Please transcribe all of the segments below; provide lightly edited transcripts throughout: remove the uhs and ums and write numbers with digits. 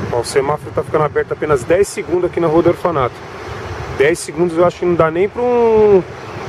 Ó, o semáforo tá ficando aberto apenas 10 segundos aqui na Rua do Orfanato. 10 segundos eu acho que não dá nem para um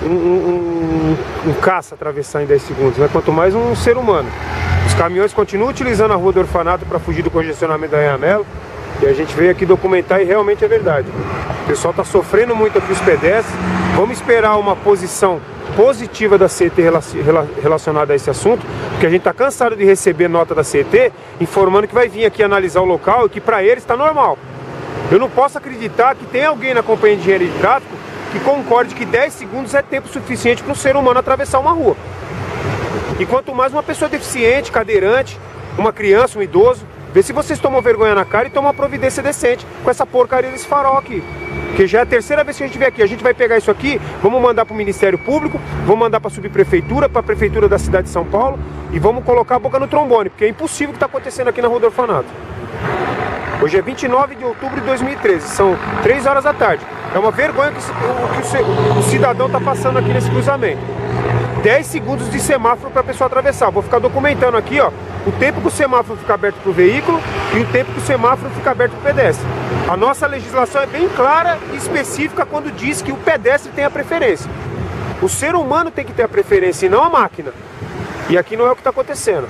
caça atravessar em 10 segundos, né? Quanto mais um ser humano. Os caminhões continuam utilizando a Rua do Orfanato para fugir do congestionamento da Anhanguera. E a gente veio aqui documentar e realmente é verdade. O pessoal está sofrendo muito aqui, os pedestres. Vamos esperar uma posição positiva da CET relacionada a esse assunto, porque a gente está cansado de receber nota da CET informando que vai vir aqui analisar o local e que para eles está normal. Eu não posso acreditar que tem alguém na Companhia de Engenharia de Tráfego que concorde que 10 segundos é tempo suficiente para um ser humano atravessar uma rua. E quanto mais uma pessoa deficiente, cadeirante, uma criança, um idoso. Vê se vocês tomam vergonha na cara e tomam uma providência decente com essa porcaria desse farol aqui. Porque já é a terceira vez que a gente vem aqui. A gente vai pegar isso aqui, vamos mandar para o Ministério Público, vamos mandar para a Subprefeitura, para a Prefeitura da cidade de São Paulo e vamos colocar a boca no trombone, porque é impossível o que está acontecendo aqui na Rua do Orfanato. Hoje é 29 de outubro de 2013, são 3 horas da tarde. É uma vergonha que o cidadão está passando aqui nesse cruzamento. 10 segundos de semáforo para a pessoa atravessar. Vou ficar documentando aqui, ó, o tempo que o semáforo fica aberto para o veículo e o tempo que o semáforo fica aberto para o pedestre. A nossa legislação é bem clara e específica quando diz que o pedestre tem a preferência. O ser humano tem que ter a preferência e não a máquina. E aqui não é o que está acontecendo.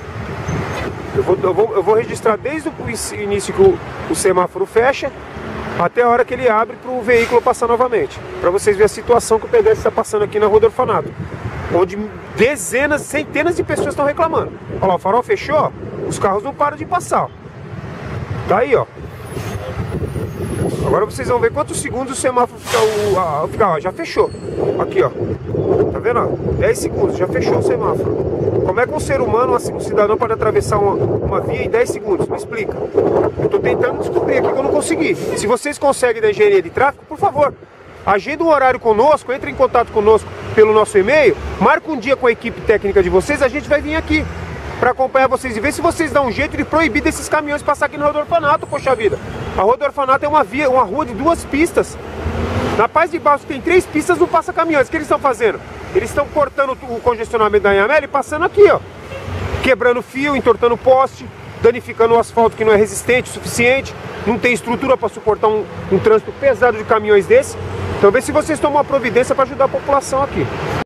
Eu vou registrar desde o início que o semáforo fecha até a hora que ele abre para o veículo passar novamente. Para vocês verem a situação que o pedestre está passando aqui na Rua do Orfanato, onde dezenas, centenas de pessoas estão reclamando. Olha lá, o farol fechou, os carros não param de passar. Tá aí, ó. Agora vocês vão ver quantos segundos o semáforo fica, ó, já fechou. Aqui, ó. Tá vendo? Ó? 10 segundos, já fechou o semáforo. Como é que um ser humano, um cidadão, pode atravessar uma via em 10 segundos? Me explica. Eu tô tentando descobrir aqui que eu não consegui. Se vocês conseguem da engenharia de tráfego, por favor, agenda um horário conosco, entre em contato conosco pelo nosso e-mail, marca um dia com a equipe técnica de vocês, a gente vai vir aqui para acompanhar vocês e ver se vocês dão um jeito de proibir desses caminhões passar aqui na Rua do Orfanato, poxa vida. A Rua do Orfanato é uma rua de 2 pistas. Na Paz de Barros tem 3 pistas, não passa caminhões. O que eles estão fazendo? Eles estão cortando o congestionamento da Anhanguera e passando aqui, ó. Quebrando fio, entortando poste, danificando o asfalto que não é resistente o suficiente, não tem estrutura para suportar um trânsito pesado de caminhões desse. Então vê se vocês tomam uma providência para ajudar a população aqui.